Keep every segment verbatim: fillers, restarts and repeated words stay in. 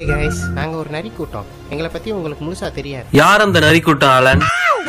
Guys, நாங்க ஒரு நரி கூட்டம். எங்களை பத்தி உங்களுக்கு முழுசா தெரியாது. யார் அந்த நரி கூட்டம் ஆலன்?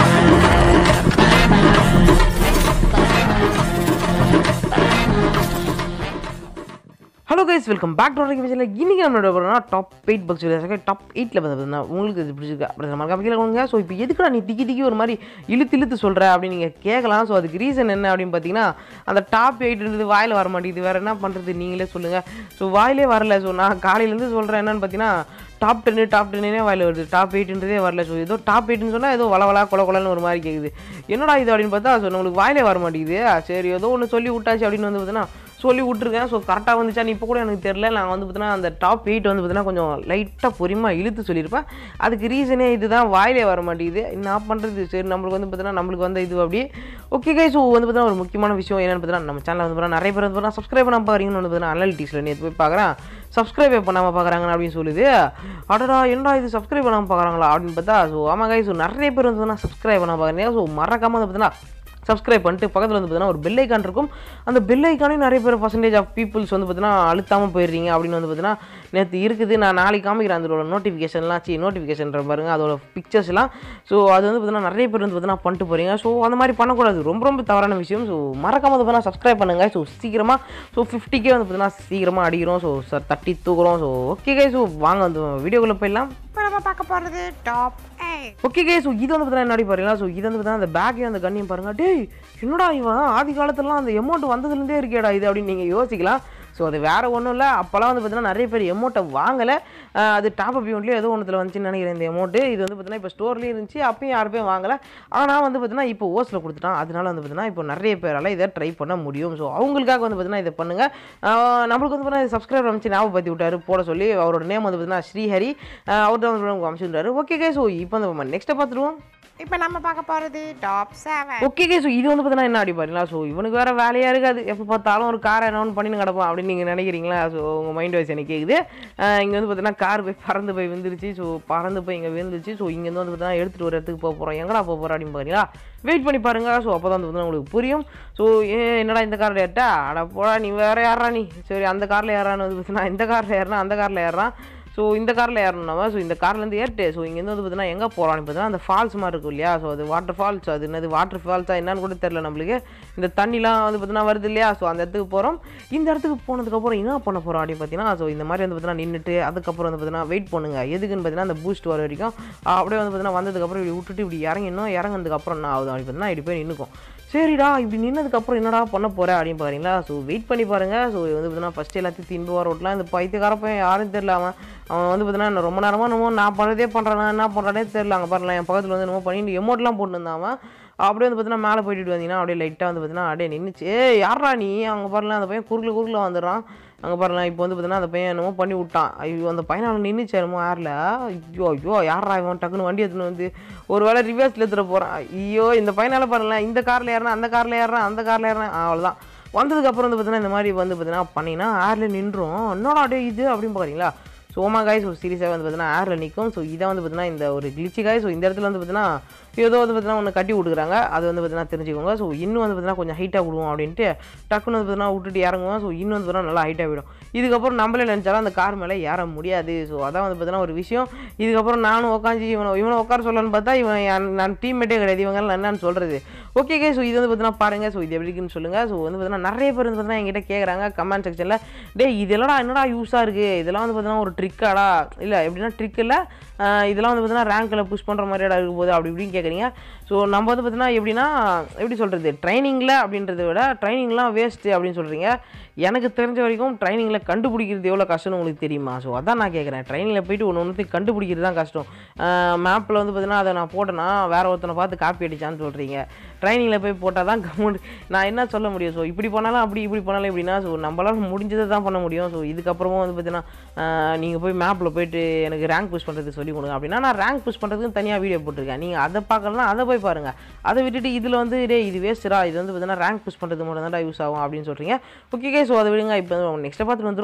Hello guys, welcome back to channel. இன்னைக்கு நம்மளோட போகிறோம்னா டாப் எயிட் பக்ஸ் டாப் எயிட்டில் பார்த்தீங்கன்னா உங்களுக்கு இது பிடிச்சிருக்கு அப்படி நம்ம கம்மியில் கொடுங்க. ஸோ இப்போ எதுக்குடா நீ திக்கி திக்கி ஒரு மாதிரி இழுத்து இழுத்து சொல்கிற அப்படின்னு நீங்கள் கேட்கலாம். ஸோ அதுக்கு ரீசன் என்ன அப்படின்னு பார்த்தீங்கன்னா, அந்த டாப் எயிட்ன்றது வாயில் வர மாட்டேங்குது. வேறு என்ன பண்ணுறது நீங்களே சொல்லுங்கள். ஸோ வாயிலே வரல. ஸோ நான் காலையிலேருந்து சொல்கிறேன் என்னென்னு பார்த்தீங்கன்னா, டாப் டென்னு டாப் டென்னே வாயில் வருது, டாப் எயிட்ன்றதே வரல. ஸோ ஏதோ டாப் எயிட்னு சொன்னால் ஏதோ வளவலா கொல கொலன்னு ஒரு மாதிரி கேட்குது. என்னடா இது அப்படின்னு பார்த்தா, ஸோ நம்மளுக்கு வாயிலே வர மாட்டேங்குது. சரி ஏதோ ஒன்று சொல்லி விட்டாச்சு அப்படின்னு வந்து பார்த்தீங்கன்னா சொல்லி விட்ருக்கேன். ஸோ கரெக்டாக வந்துச்சான்னு இப்போ கூட எனக்கு தெரில. நான் வந்து பார்த்தீங்கன்னா அந்த டாப் எயிட் வந்து பார்த்தீங்கன்னா கொஞ்சம் லைட்டாக பொறுமையாக இழுத்து சொல்லியிருப்பேன். அதுக்கு ரீசனே இதுதான், வாயிலே வர மாட்டேங்குது. என்ன பண்ணுறது? சரி நம்மளுக்கு வந்து பார்த்தீங்கன்னா நம்மளுக்கு வந்து இது அப்படி ஓகே கை. ஸோ வந்து பார்த்தீங்கன்னா ஒரு முக்கியமான விஷயம் என்னென்னு பார்த்தீங்கன்னா, நம்ம சேனலில் வந்து பார்த்தீங்கன்னா நிறைய பேர் வந்து பார்த்தீங்கன்னா சப்ஸ்கிரைப் பண்ணாமல் பார்க்குறீங்கன்னு வந்து பார்த்தீங்கன்னா அனலிட்டிக்ஸில் நேற்று போய் பார்க்குறேன். சப்ஸ்கிரைப் பண்ணாமல் பார்க்குறாங்க அப்படின்னு சொல்லுது. அடடா என்னடா இது சப்ஸ்கிரைப் பண்ணாமல் பார்க்குறாங்களா அப்படின்னு பார்த்தா, ஸோ ஆமாம் கை. ஸோ நிறைய பேர் வந்து பார்த்தீங்கன்னா சப்ஸ்கிரைப் பண்ணாமல் பார்க்குறீங்க. ஸோ மறக்காமல் வந்து பார்த்தீங்கன்னா சப்ஸ்கிரைப் பண்ணிட்டு பக்கத்தில் வந்து பார்த்தீங்கன்னா ஒரு பெல் ஐக்கான் இருக்கும். அந்த பெல் ஐக்கானையும் நிறைய பேர் பர்சன்டேஜ் ஆஃப் பீப்புள்ஸ் வந்து பார்த்தீங்கன்னா அழுத்தாமல் போயிடுறீங்க அப்படின்னு வந்து பார்த்தீங்கன்னா நேற்று இருக்குது. நான் நாளைக்கு காமிக்கிறேன் அதோட நோட்டிஃபிகேஷன்லாம். சி நோட்டிஃபிகேஷன்ற பாருங்கள், அதோட பிக்சர்ஸ்லாம். ஸோ அது வந்து பார்த்தீங்கன்னா நிறைய பேர் வந்து பார்த்தீங்கன்னா பண்ணிட்டு போகிறீங்க. ஸோ அந்த மாதிரி பண்ணக்கூடாது, ரொம்ப ரொம்ப தவறான விஷயம். ஸோ மறக்காமல் வந்து பார்த்தீங்கன்னா சப்ஸ்கிரைப் பண்ணுங்கள். ஸோ சீக்கிரமாக ஸோ ஃபிஃப்டிக்கே வந்து பார்த்தீங்கன்னா சீக்கிரமாக அடிக்கிறோம். ஸோ சார் தட்டி தூக்குறோம். So okay guy. ஸோ வாங்க வந்து வீடியோக்குள்ளே போயிடலாம். நம்ம பார்க்க போகிறது top eight. Okay k. So இது வந்து பார்த்தீங்கன்னா என்னடி பாருங்களா. ஸோ இது வந்து பார்த்தீங்கன்னா அந்த பேக்கையும் அந்த கண்ணையும் பாருங்கள். டேய் என்னடா இவன் ஆதி காலத்துலலாம் அந்த எமௌண்ட் வந்ததுலேருந்தே இருக்கேடா இது அப்படின்னு நீங்கள் யோசிக்கலாம். ஸோ அது வேறு ஒன்றும் இல்லை. அப்போல்லாம் வந்து பார்த்தீங்கன்னா நிறைய பேர் எமௌண்ட்டை வாங்கலை. அது டாப் அப் யூனிட்லேயே ஏதோ ஒன்றுத்தில் வந்துச்சுன்னு நினைக்கிறேன் இந்த எமௌண்ட்டு. இது வந்து பார்த்தீங்கன்னா இப்போ ஸ்டோர்லேயும் இருந்துச்சு, அப்பயும் யாருமே வாங்கலை. ஆனால் வந்து பார்த்தீங்கன்னா இப்போ ஓஸில் கொடுத்துட்டான். அதனால வந்து பார்த்தீங்கன்னா இப்போ நிறைய பேரால் இதை ட்ரை பண்ண முடியும். ஸோ அவங்களுக்காக வந்து பார்த்தீங்கன்னா இதை பண்ணுங்கள். நம்மளுக்கு வந்து பார்த்தீங்கன்னா சப்ஸ்கிரைபர் அமைச்சு ஞாபகப்படுத்தி விட்டார் போட சொல்லி. அவரோட நேம் வந்து பார்த்தீங்கன்னா ஸ்ரீஹரி. அவர் தான் வந்து அமைச்சுட்டாரு. Okay k. ஸோ இப்போ வந்து நெக்ஸ்ட்டை பார்த்துருவோம். இப்போ நம்ம பார்க்க போகிறது top seven. Okay k. So இது வந்து பார்த்தீங்கன்னா என்ன அப்படி பாருங்களா. ஸோ இவனுக்கு வேறு வேலையாக இருக்காது, எப்போ பார்த்தாலும் ஒரு காரை என்னொன்று பண்ணின்னு கிடப்பான் அப்படின்னு நீங்கள் நினைக்கிறீங்களா. ஸோ உங்கள் மைண்ட் வாய்ஸ் எனக்கு கேட்குது. இங்கே வந்து பார்த்தீங்கன்னா கார் போய் பறந்து போய் விழுந்துருச்சு. ஸோ பறந்து போய் இங்கே விழுந்துருச்சு. ஸோ இங்கேருந்து வந்து பார்த்தீங்கன்னா எடுத்துகிட்டு ஒரு இடத்துக்கு போக போகிறோம். எங்கடா போக போகிறோம் அப்படின்னு பார்த்தீங்களா, வெயிட் பண்ணி பாருங்கள். ஸோ அப்போ தான் வந்து பார்த்தீங்கன்னா உங்களுக்கு புரியும். ஸோ ஏ என்னடா இந்த காரில் ஏட்டா, அட போடா நீ வேறு யாரா நீ, சரி அந்த காரில் ஏறான்னு வந்து பார்த்தீங்கன்னா இந்த காரில் ஏறினா அந்த காரில் ஏறான். ஸோ இந்த காரில் ஏறணும்னா ஸோ இந்த கார்லேருந்து ஏறிட்டு ஸோ இங்கேருந்து வந்து பார்த்தீங்கன்னா எங்கே போகிறான்னு பார்த்தீங்கன்னா அந்த ஃபால்ஸ் மாதிரி இருக்கும் இல்லையா. ஸோ அது வாட்டர் ஃபால்ஸ், அது என்னது வாட்டர் ஃபால்ஸா என்னன்னு கூட தெரில நம்மளுக்கு. இந்த தண்ணிலாம் வந்து பார்த்தீங்கன்னா வருது இல்லையா. ஸோ அந்த இடத்துக்கு போகிறோம். இந்த இடத்துக்கு போனதுக்கப்புறம் என்ன பண்ண போகிறோம் அப்படின்னு பார்த்தீங்கன்னா, ஸோ இந்த மாதிரி வந்து பார்த்தீங்கன்னா நின்றுட்டு அதுக்கப்புறம் வந்து பார்த்தீங்கன்னா வெயிட் பண்ணுங்க. எதுக்குன்னு பார்த்தீங்கன்னா அந்த பூஸ்ட் வர வரைக்கும் அப்படியே வந்து பார்த்தீங்கன்னா வந்ததுக்கப்புறம் இப்படி விட்டுட்டு இப்படி இறங்கிடணும். இறங்கினதுக்கப்புறம் என்ன ஆகுது அப்படின்னு பார்த்தீங்கன்னா இப்படி போய் நின்றுக்கும். சரிடா இப்படி நின்னதுக்கப்புறம் என்னடா பண்ண போகிறேன் அப்படின்னு பாருங்களா. ஸோ வெயிட் பண்ணி பாருங்கள். ஸோ வந்து பார்த்தீங்கன்னா ஃபஸ்ட்டு எல்லாத்தையும் தின்பு வர விட்டலாம். இந்த பைத்தியக்காரப்ப யாரும் தெரில. அவன் அவன் வந்து பார்த்தீங்கன்னா ரொம்ப நேரமாக என்னமோ நான் பண்ணுறதே பண்ணுறானா என்ன பண்ணுறானே தெரில. அங்கே பாருங்களேன் என் பக்கத்தில் வந்து என்னமோ பண்ணிட்டு எமௌண்ட்லாம் போட்டு இருந்தான் அவன். அப்படியே வந்து பார்த்தீங்கன்னா மேலே போயிட்டு வந்தீங்கன்னா அப்படியே லைட்டாக வந்து பார்த்தீங்கன்னா அப்படியே நின்றுச்சு. ஏ யாரா நீ, அங்கே பாருலாம் அந்த பையன் குறுக்கில் குறுக்கில் வந்துடுறான். அங்கே பாருலாம் இப்போ வந்து பார்த்தீங்கன்னா அந்த பையன் என்னமோ பண்ணி விட்டான். ஐயோ அந்த பையனால் நின்றுச்சு என்னமோ ஏரில். ஐயோ ஐயோ யாரா இவன் டக்குன்னு வண்டி எடுத்துன்னு வந்து ஒரு வேளை ரிவர்ஸில் எடுத்துகிற போகிறான். ஐயோ இந்த பையனால் பாருங்களேன் இந்த காரில் ஏறினா அந்த காரில் ஏறான் அந்த காரில் ஏறினா அவ்வளோதான். வந்ததுக்கப்புறம் வந்து பார்த்தீங்கன்னா இந்த மாதிரி வந்து பார்த்தீங்கன்னா பண்ணிங்கன்னா ஏரில் நின்றும். என்னடா அப்படியே இது அப்படின்னு பார்க்குறீங்களா. ஸோ ஓமா காய். ஸோ சீரியஸாக வந்து பார்த்தீங்கன்னா ஏரில் நிற்கும். ஸோ இதை வந்து பார்த்தீங்கன்னா இந்த ஒரு கிளிச்சி காய். ஸோ இந்த இடத்துல வந்து பார்த்தீங்கன்னா ஏதோ வந்து பார்த்தீங்கன்னா ஒன்று கட்டி விட்டுக்கிறாங்க. அது வந்து பார்த்தீங்கன்னா தெரிஞ்சுக்கோங்க. ஸோ இன்னும் வந்து பார்த்தீங்கன்னா கொஞ்சம் ஹைட்டாக விடுவோம் அப்படின்ட்டு டக்குன்னு வந்து பார்த்தீங்கன்னா விட்டுட்டு இறங்குவோம். ஸோ இன்னும் வந்து பார்த்தீங்கன்னா நல்லா ஹைட்டாக விடும். இதுக்கப்புறம் நம்மளே நினச்சாலும் அந்த கார் மேலே ஏற முடியாது. ஸோ அதான் வந்து பார்த்தீங்கன்னா ஒரு விஷயம். இதுக்கப்புறம் நானும் உட்காந்து இவனை இவனை உட்கார சொல்லணும்னு பார்த்தா இவன் நான் டீம்மேட்டே கிடையாது. இவங்கெல்லாம் என்னன்னு சொல்கிறது. Okay k. ஸோ இது வந்து பார்த்தீங்கன்னா பாருங்கள். ஸோ இது எப்படி இருக்குன்னு சொல்லுங்கள். ஸோ வந்து பார்த்தீங்கன்னா நிறைய பேர் வந்து பார்த்தீங்கன்னா என்கிட்ட கேட்குறாங்க கமெண்ட் செக்ஷனில், டே இதெல்லாம் என்னடா யூஸாக இருக்குது, இதெல்லாம் வந்து பார்த்தீங்கன்னா ஒரு ட்ரிக்காடா இல்லை எப்படின்னா ட்ரிக் இல்லை இதெல்லாம் வந்து பார்த்தீங்கன்னா ரேங்கில் புஷ் பண்ணுற மாதிரியா இருக்கும் போது அப்படி இப்படின்னு கேட்குறீங்க. ஸோ நம்ம வந்து பார்த்தீங்கன்னா எப்படின்னா எப்படி சொல்கிறது, ட்ரைனிங்கில் அப்படின்றத விட ட்ரைனிங்லாம் வேஸ்ட்டு அப்படின்னு சொல்கிறீங்க. எனக்கு தெரிஞ்ச வரைக்கும் ட்ரைனிங்கில் கண்டுபிடிக்கிறது எவ்வளோ கஷ்டம்னு உங்களுக்கு தெரியுமா. ஸோ அதான் நான் கேட்குறேன். ட்ரைனிங்கில் போய்ட்டு ஒன்று ஒன்று கண்டுபிடிக்கிறது தான் கஷ்டம். மேப்பில் வந்து பார்த்தீங்கன்னா அதை நான் போட்டேன்னா வேறு ஒருத்தனை பார்த்து காப்பி அடித்தான்னு சொல்கிறீங்க. ட்ரைனிங்கில் போய் போட்டால் தான் கமெண்ட் நான் என்ன சொல்ல முடியும். ஸோ இப்படி பண்ணாலும் அப்படி இப்படி பண்ணாலும் எப்படின்னா ஸோ நம்மளால் முடிஞ்சதை தான் பண்ண முடியும். ஸோ இதுக்கப்புறமும் வந்து பார்த்தீங்கன்னா நீங்கள் போய் மேப்பில் போயிட்டு எனக்கு ரேங்க் புஷ் பண்ணுறதுக்கு சொல்லி கொடுங்க அப்படின்னா நான் ரேங்க் புஷ் பண்ணுறதுக்கு தனியாக வீடியோ போட்டிருக்கேன். நீங்கள் அதை பார்க்கலன்னா அதை போய் பாருங்கள். அதை விட்டுட்டு இதில் வந்து டே இது வேஸ்ட்டா, இது வந்து பார்த்தீங்கன்னா ரேங்க் புஷ் பண்ணுறது மட்டும் தான் யூஸ் ஆகும் அப்படின்னு சொல்கிறீங்க. ஓகே ஸோ அதை விடுங்க. இப்போ நெக்ஸ்ட்டை பார்த்துட்டு வந்துடும்.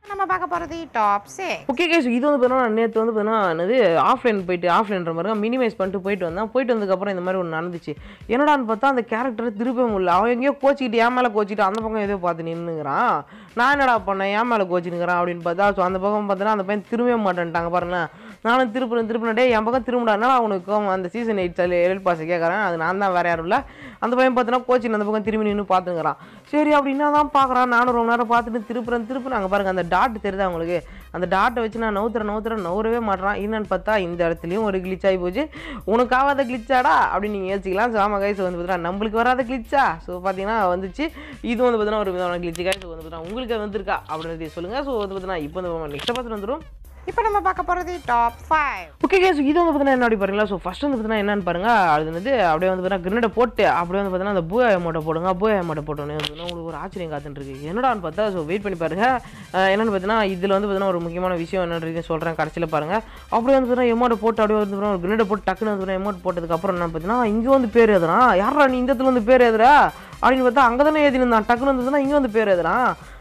நம்ம பார்க்க போறது டாப் சிக்ஸ். ஓகே கேஸ், இது வந்து பார்த்தீங்கன்னா நேற்று வந்து பார்த்தீங்கன்னா என்னது ஆஃப்லைன் போயிட்டு ஆஃப்லைன்ற மாதிரி மினிமைஸ் பண்ணிட்டு போயிட்டு வந்தேன். போயிட்டு வந்ததுக்கப்புறம் இந்த மாதிரி ஒன்று நடந்துச்சு. என்னடான்னு பார்த்தா அந்த கேரக்டரை திருப்ப முடியல. அவன் எங்கேயோ கோச்சிக்கிட்டு என் மேலே கோச்சிக்கிட்டு அந்த பக்கம் ஏதோ பார்த்து நின்றுங்கிறான். நான் என்னடா பண்ணேன், என் மேலே கோச்சினுங்கிறான் அப்படின்னு பார்த்தா ஸோ அந்த பக்கம் பார்த்தீங்கன்னா அந்த பையன் திரும்பவே மாட்டேன்ட்டாங்க பாருங்களேன். நானும் திருப்பினேன் திருப்பினே என் பக்கம் திரும்பிடானா அவனுக்கு அந்த சீசன் எயிட் சார் எல் பாஸ் கேட்குறேன். அது நான் தான் வேறு யாரும் இல்லை. அந்த பையன் பார்த்தீங்கன்னா கோச்சின் அந்த பக்கம் திரும்பி நின்று பார்த்துங்கிறான். சரி அப்படின்னா தான் பார்க்குறான். நானும் ரொம்ப நேரம் பார்த்துட்டு திருப்புறேன் திருப்புறேன். அங்கே பாருங்கள் அந்த டாட் தெரியுது அவங்களுக்கு. அந்த டாட்டை வச்சு நான் நவுத்துறேன் நவுத்துறேன் நவுறவே மாட்டேறான். என்னன்னு பார்த்தா இந்த இடத்துலையும் ஒரு கிளிச் ஆகி போச்சு. உனக்கு ஆகாத கிளிச்சாடா அப்படின்னு நீங்கள் யோசிக்கலாம். ஸோ ஆமாம் கைஸ் வந்து பார்த்தீங்கன்னா நம்மளுக்கு வராத கிளிச்சா. ஸோ பார்த்தீங்கன்னா வந்துச்சு. இது வந்து பார்த்தீங்கன்னா ஒரு விதமான கிளிச்சு கைஸ் வந்து பார்த்தீங்கன்னா உங்களுக்கு வந்திருக்கா அப்படின்றத சொல்லுங்கள். ஸோ வந்து பார்த்தீங்கன்னா இப்போ வந்து நெக்ஸ்ட் பார்த்து வந்துடும். இப்போ நம்ம பார்க்க போறது டாப் ஃபைவ். ஓகே கேஸ், இது வந்து பார்த்தீங்கன்னா என்ன அப்படி பாருங்களா. ஸோ ஃபர்ஸ்ட் வந்து பார்த்தீங்கன்னா என்னன்னு பாருங்க. அது வந்து அப்படியே வந்து பார்த்தீங்கன்னா கிரனேடை போட்டு அப்படியே வந்து பார்த்தீங்கன்னா அந்த பூயா அமௌண்ட்டை போடுங்க. பூயா அமௌண்ட்டை போட்டோன்னு உங்களுக்கு ஒரு ஆச்சரியம் காத்துட்டு இருக்கு. என்னடான்னு பார்த்தா ஸோ வெயிட் பண்ணி பாருங்க. என்னன்னு பார்த்தீங்கன்னா இதில் வந்து பார்த்தீங்கன்னா ஒரு முக்கியமான விஷயம் என்னன்னு சொல்கிறேன் கடைசியில் பாருங்க. அப்படியே வந்து பார்த்தீங்கன்னா அமௌண்ட்டை போட்டு அப்படியே வந்து பார்த்தீங்கன்னா ஒரு கிரனேடை போட்டு டக்குன்னு வந்து அமௌண்ட் போட்டதுக்கப்புறம் என்ன பார்த்தீங்கன்னா இங்கே வந்து பேர் எதுனா யாரா நீ இந்த இடத்துல வந்து பேர் எதுரா அப்படின்னு பார்த்தா அங்கே தானே எழுதிருந்தான். டக்குன்னு வந்ததுன்னா இங்கே வந்து பேர் எதுனா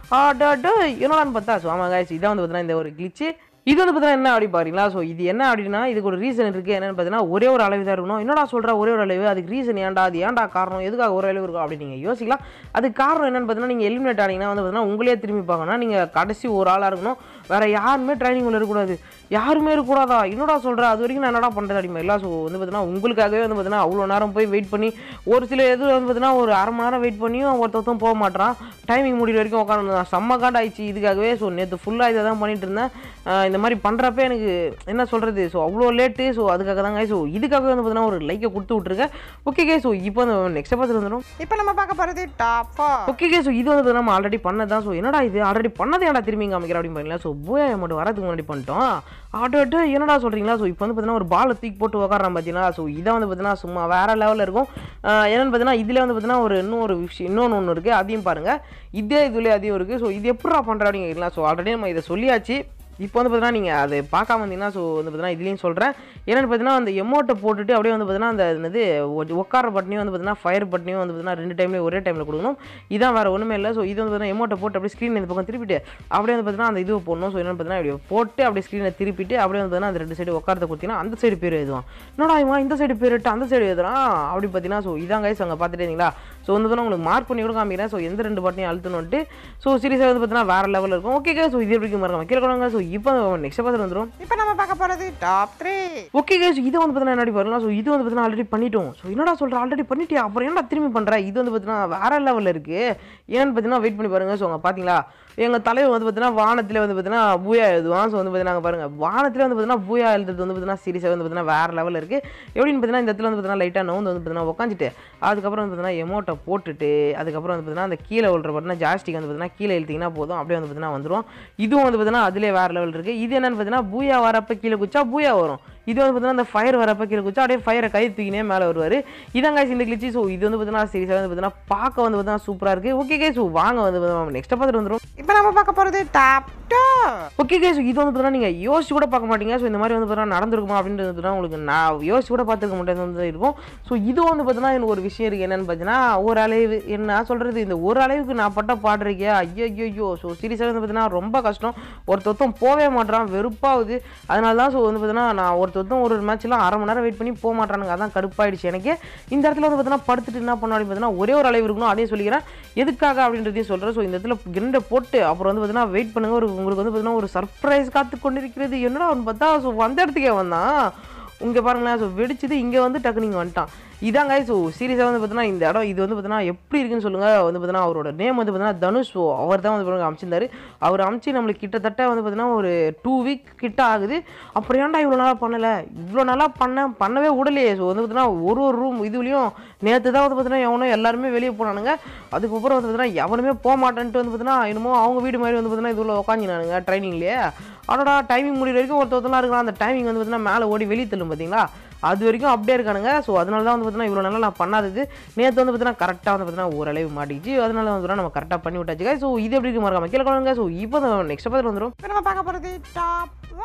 ஆ டா என்னடான்னு பார்த்தா ஸோ ஆமாம் காய்ச்சி இதான் வந்து பார்த்தீங்கன்னா இந்த ஒரு கிளிச்சு. இது வந்து பார்த்தீங்கன்னா என்ன அப்படி பாருங்களா. ஸோ இது என்ன அப்படின்னா இதுக்கு ஒரு ரீசன் இருக்குது. என்னென்னு பார்த்தீங்கன்னா ஒரே ஒரு அளவு தான் இருக்கணும். என்னடா சொல்கிற ஒரே ஒரு அளவு, அதுக்கு ரீசன் ஏன்டா, அது ஏன்டா காரணம், எதுக்காக ஒரு அளவு இருக்கும் அப்படின்னு நீங்கள் யோசிக்கலாம். அதுக்கு காரணம் என்னென்னு பார்த்தீங்கன்னா நீங்கள் எலிமினேட் ஆனீங்கன்னா வந்து பார்த்தீங்கன்னா உங்களே திரும்பி பார்க்கணும். நீங்கள் கடைசி ஒரு ஆளாக இருக்கணும். வேறு யாருமே ட்ரைனிங் உள்ள இருக்கக்கூடாது. யாருமே இருக்கக்கூடாதா, என்னடா சொல்கிற, அது வரைக்கும் நான் என்னடா பண்ணுறது அப்படிமா இல்லை. ஸோ வந்து பார்த்தீங்கன்னா உங்களுக்காகவே வந்து பார்த்தீங்கன்னா அவ்வளோ நேரம் போய் வெயிட் பண்ணி ஒரு சில இது வந்து பார்த்தீங்கன்னா ஒரு அரை மணி நேரம் வெயிட் பண்ணியும் ஒருத்தருத்தும் போக மாட்டான். டைமிங் முடிகிற வரைக்கும் உட்காந்து செம்ம காண்ட் ஆயிடுச்சு இதுக்காகவே. ஸோ நேற்று ஃபுல்லாக இதை தான் பண்ணிட்டு இருந்தேன். இந்த மாதிரி பண்ணுறப்ப எனக்கு என்ன சொல்கிறது ஸோ அவ்வளோ லேட்டு. ஸோ அதுக்காக தாங்க. ஸோ இதுக்காகவே வந்து பார்த்தீங்கன்னா ஒரு லைக்கை கொடுத்து விட்ருக்கேன். ஓகே கே, ஸோ இப்போ வந்து நெக்ஸ்ட் பார்த்து வந்துடும். இப்போ நம்ம பார்க்க போகிறது top four. Okay k, so இது வந்து நம்ம ஆல்ரெடி பண்ணதான். ஸோ என்னடா இது ஆல்ரெடி பண்ணதை ஏன்டா திரும்பி காமிக்கிற அப்படின்னு பாருங்களா. ஸோ பூயா அமௌண்ட் வரதுக்கு முன்னாடி பண்ணிட்டோம். ஆட்டோட்டு என்னடா சொல்கிறீங்களா. ஸோ இப்போ வந்து பார்த்தீங்கன்னா ஒரு பாலை தூக்கி போட்டு உட்காரான் பார்த்தீங்கன்னா. ஸோ இதை வந்து பார்த்தீங்கன்னா சும்மா வேறு லெவலில் இருக்கும். என்னென்னு பார்த்தீங்கன்னா இதில் வந்து பார்த்தீங்கன்னா ஒரு இன்னும் ஒரு விஷயம் இன்னொன்று ஒன்று இருக்குது. அதையும் பாருங்கள். இதே இதுலேயே அதையும் இருக்குது. ஸோ இது எப்படா பண்ணுற அப்படிங்க கேட்கலாம். ஸோ ஆல்ரெடி நம்ம இதை சொல்லியாச்சு. இப்போ வந்து பார்த்தீங்கன்னா நீங்கள் அதை பார்க்காம வந்தீங்கன்னா ஸோ வந்து பார்த்தீங்கன்னா இதுலேயும் சொல்கிறேன். என்னென்னு பார்த்தீங்கன்னா அந்த எமௌண்ட்டை போட்டுட்டு அப்படியே வந்து பார்த்தீங்கன்னா அந்த என்னது உட்கார பட்டனையும் வந்து பார்த்தீங்கன்னா ஃபயர் பட்டனையும் வந்து பார்த்தீங்கன்னா ரெண்டு டைம்லேயும் ஒரே டைமில் கொடுக்கணும். இதான் வேறு ஒன்றுமே இல்லை. ஸோ இது வந்து பார்த்தீங்கன்னா எமௌண்ட்டை போட்டு அப்படியே ஸ்க்ரீன் இந்த பக்கம் திருப்பிட்டு அப்படியே வந்து பார்த்தீங்கன்னா அந்த இதுவை போடணும். ஸோ என்னென்னு பார்த்தீங்கன்னா இப்படி போட்டு அப்படியே ஸ்க்ரீனை திருப்பிட்டு அப்படியே வந்து பார்த்தீங்கன்னா அந்த ரெண்டு சைடு உட்காரத்தை கொடுத்தீங்கன்னா அந்த சைடு பேர் எழுதுவான். என்னடா இவன் இந்த சைடு பேர் இட்டு அந்த சைடு எழுதுறான் அப்படி பார்த்தீங்கன்னா. ஸோ இதான் கைஸ் அங்கே பார்த்துட்டு இருந்தீங்களா. ஸோ வந்து பார்த்தீங்கன்னா உங்களுக்கு மார்க் பண்ணி கூட காமிக்கிறேன். ஸோ எந்த ரெண்டு பட்டனையும் அழுத்தணுன்ட்டு. ஸோ சீரியஸாக வந்து பார்த்தீங்கன்னா வேறு லெவலில் இருக்கும். ஓகே ஸோ இது எப்படி மறக்காம கீழே கொடுங்க. ஸோ இப்போ நெக்ஸ்ட் பார்த்து வந்துடும். இப்போ நம்ம பார்க்க போகிறது டாப் த்ரீ. ஓகே கைஸ், இது வந்து பார்த்தீங்கன்னா என்னடி வரலாம். ஸோ இது வந்து பார்த்தீங்கன்னா ஆல்ரெடி பண்ணிட்டோம். ஸோ என்னடா சொல்கிற ஆல்ரெடி பண்ணிட்டியா அப்புறம் என்ன திரும்பி பண்ணுற. இது வந்து பார்த்தீங்கன்னா வேறு லெவலில் இருக்குது. ஏன்னு பார்த்தீங்கன்னா வெயிட் பண்ணி பாருங்கள். ஸோ அங்கே பார்த்தீங்களா எங்கள் தலைவர் வந்து பார்த்தீங்கன்னா வானத்தில் வந்து பார்த்தீங்கன்னா பூயா எழுதுவான். ஸோ வந்து பார்த்தீங்கன்னா பாருங்கள் வானத்தில் வந்து பார்த்தீங்கன்னா பூயா எழுதுறது வந்து பார்த்தீங்கன்னா சீரியஸாக வந்து பார்த்தீங்கன்னா வேறு லெவலில் இருக்குது. எப்படின்னு பார்த்தீங்கன்னா இந்த இடத்துல வந்து பார்த்தீங்கன்னா லைட்டாக நவுந்து வந்து பார்த்தீங்கன்னா உட்காந்துட்டு அதுக்கப்புறம் வந்து பார்த்தீங்கன்னா எமௌண்ட்டை போட்டுட்டு அதுக்கப்புறம் வந்து பார்த்தீங்கன்னா அந்த கீழே விழுற பார்த்தீங்கன்னா ஜாஸ்டிக் வந்து பார்த்தீங்கன்னா கீழே இழுத்திங்கன்னா போதும் அப்படியே வந்து பார்த்தீங்கன்னா வந்துடும். இதுவும் வந்து பார்த்தீங்கன்னா அதிலே வேறு லெவல் இருக்குது. இது என்னென்னு பார்த்தீங்கன்னா பூயா வரப்போ கீழே குச்சா பூயா வரும். இது வந்து பார்த்தீங்கன்னா அந்த ஃபயர் வரப்போ கீழே குச்சா அப்படியே ஃபயரை கை தூக்கினே மேலே வருவார். இதான் கைஸ் இந்த கிளிச்சி. ஸோ இது வந்து பார்த்தீங்கன்னா சீரியஸாக வந்து பார்த்தீங்கன்னா பார்க்க வந்து பார்த்தீங்கன்னா சூப்பராக இருக்குது. ஓகே கைஸ், ஸோ வாங்க வந்து நெக்ஸ்ட் பார்த்துட்டு வந்துடும். இப்போ நம்ம பார்க்க போகிறது டாப் டூ. ஓகே கைஸ், இது வந்து பார்த்தீங்கன்னா நீங்கள் யோசிச்சு கூட பார்க்க மாட்டீங்க. ஸோ இந்த மாதிரி வந்து பார்த்தீங்கன்னா நடந்திருக்குமா அப்படின்றது உங்களுக்கு நான் யோசிச்சு கூட பார்த்துருக்க மாட்டேன் வந்து இருக்கும். ஸோ இது வந்து பார்த்தீங்கன்னா எனக்கு ஒரு விஷயம் இருக்குது. என்னென்னு பார்த்தீங்கன்னா ஒரு அளவு என்ன சொல்கிறது இந்த ஒரு அளவுக்கு நான் பட்ட பாடுறீங்க ஐயோ ஐயோ. ஸோ சீரியஸாக வந்து பார்த்தீங்கன்னா ரொம்ப கஷ்டம். ஒருத்தொத்தம் போவே மாட்டான், வெறுப்பாகுது. அதனால தான் ஸோ வந்து பார்த்தீங்கன்னா நான் ஒருத்தொத்தம் ஒரு மேட்ச்லாம் அரை மணி நேரம் வெயிட் பண்ணி போக மாட்டானுங்க. அதான் கடுப்பாயிடுச்சு எனக்கு. இந்த இடத்துல வந்து பார்த்தீங்கன்னா படுத்துட்டு என்ன பண்ண அப்படின்னு பார்த்தீங்கன்னா ஒரே ஒரு அளவு இருக்கணும். அதையும் சொல்லிக்கிறேன் எதுக்காக அப்படின்றதையும் சொல்கிறேன். ஸோ இந்த இடத்துல கிரண்டை போட்டு அப்புறம் வந்து பார்த்தீங்கன்னா வெயிட் பண்ணுங்கள். ஒரு உங்களுக்கு வந்து பார்த்தீங்கன்னா ஒரு சர்ப்ரைஸ் காத்து கொண்டிருக்கிறது. என்னடா அவன் பார்த்தா ஸோ வந்த இடத்துக்கே வந்தான். இங்கே பாருங்களேன். ஸோ வெடிச்சது இங்கே வந்து டக்கு நீங்கள் வந்துட்டான். இதாங்க. ஸோ சீரியஸாக வந்து பார்த்தீங்கன்னா இந்த இடம் இது வந்து பார்த்தீங்கன்னா எப்படி இருக்குன்னு சொல்லுங்கள். வந்து பார்த்தீங்கன்னா அவரோட நேம் வந்து பார்த்தீங்கன்னா தனுஷ். ஸோ அவர் தான் வந்து பார்த்தீங்கன்னா அமைச்சிருந்தார். அவர் அமைச்சு நம்மளுக்கு கிட்டத்தட்ட வந்து பார்த்தீங்கன்னா ஒரு டூ வீக் கிட்ட ஆகுது. அப்புறம் ஏன்டா இவ்வளோ நாளாக பண்ணலை, இவ்வளோ நாளாக பண்ண பண்ணவே விடலையே. ஸோ வந்து பார்த்தீங்கன்னா ஒரு ஒரு ரூம் இதுலேயும் நேற்று தான் வந்து பார்த்தீங்கன்னா எவனோ எல்லாருமே வெளியே போனானுங்க. அதுக்கப்புறம் வந்து பார்த்தீங்கன்னா எவனுமே போக மாட்டேன்ட்டு வந்து பார்த்தீங்கன்னா என்னமோ அவங்க வீடு மாதிரி வந்து பார்த்தீங்கன்னா இதுல உட்காந்துனானுங்க ட்ரைனிங்லேயே. அதோட டைமிங் முடிகிற வரைக்கும் ஒருத்தலாம் இருக்கலாம். அந்த டைமிங் வந்து பார்த்தீங்கன்னா மேலே ஓடி வெளியே தள்ளும் பார்த்தீங்களா, அது வரைக்கும் அப்படியே இருக்கானுங்க. ஸோ அதனால தான் வந்து பார்த்தீங்கன்னா இவ்வளோ நாளாக நான் பண்ணாதது நேற்று வந்து பார்த்தீங்கன்னா கரெக்டாக வந்து பார்த்தீங்கன்னா ஓரளவு மாட்டிச்சு. அதனால வந்து நம்ம கரெக்டாக பண்ணி விட்டாச்சு. ஸோ இது எப்படி இருக்கு மறக்காம கீழே கொடுங்க. ஸோ இப்போ நெக்ஸ்ட் பார்த்து வந்துடும். இப்போ நம்ம பார்க்க போகிறது டாப் ஒன்.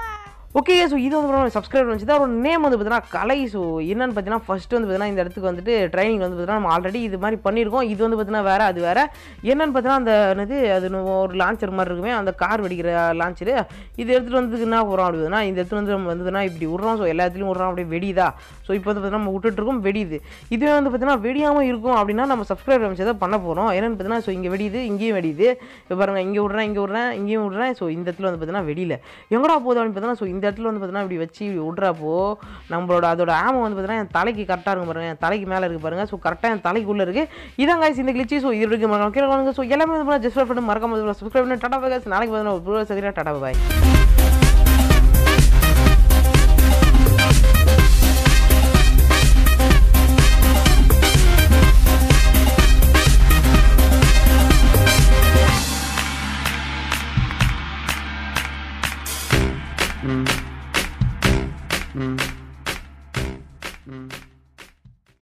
ஓகே ஸோ இது வந்து பார்த்தீங்கன்னா சப்ஸ்கிரைபர் வந்துச்சு அவரோட நேம் வந்து பார்த்தீங்கன்னா கலை. ஸோ என்னன்னு பார்த்தீங்கன்னா ஃபஸ்ட்டு வந்து பார்த்தீங்கன்னா இந்த இடத்துக்கு வந்துட்டு ட்ரைனிங் வந்து பார்த்தீங்கன்னா நம்ம ஆல்ரெடி இது மாதிரி பண்ணியிருக்கோம். இது வந்து பார்த்தீங்கன்னா வேறு அது வேறு என்னன்னு பார்த்தீங்கன்னா அந்த என்னது அது ஒரு லான்ச்சர் மாதிரி இருக்குமே அந்த கார் வெடிக்கிற லான்ச்சரு. இது எடுத்துகிட்டு வந்து என்ன போகிறோம் அப்படின்னா இந்த இடத்துல வந்து நம்ம வந்து இப்படி விட்றோம். ஸோ எல்லா இடத்துலையும் விட்றோம் அப்படியே வெடிதா. ஸோ இப்போ வந்து பார்த்தீங்கன்னா நம்ம விட்டுட்டுருக்கோம் வெடிது. இதுவே வந்து பார்த்தீங்கன்னா வெடியாமல் இருக்கும் அப்படின்னா நம்ம சப்ஸ்கிரைபர் அமைச்சு தான் பண்ண போகிறோம். என்னென்னு பார்த்தீங்கன்னா ஸோ இங்கே வெடிது இங்கேயும் வெடிது. இப்போ பாருங்கள் இங்கே விட்றேன் இங்கே விட்றேன் இங்கேயும் விட்றேன். ஸோ இந்த இடத்துல வந்து பார்த்தீங்கன்னா வெடியில் எங்கடா போகுது அப்படின்னு பார்த்தீங்கன்னா ஸோ இந்த இடத்துல வந்து பார்த்தீங்கன்னா இப்படி வச்சு இப்படி விட்றப்போ நம்மளோட அதோட ஆமம் வந்து பார்த்தீங்கன்னா என் தலைக்கு கரெக்டாக இருக்கும் பாருங்கள். என் தலைக்கு மேலே இருக்குது பாருங்கள். ஸோ கரெக்டாக என் தலைக்குள்ளே இருக்குது. இதான் guys இந்த கிளிச்சி. ஸோ இது இருக்கு மறக்காம ஸோ எல்லாமே வந்து ஜஸ்ட் பண்ணி மறக்காம சப்ஸ்கிரைப் பண்ணி டாடா பை guys. நாளைக்கு பார்த்தீங்கன்னா ஒரு டாடா பாய்.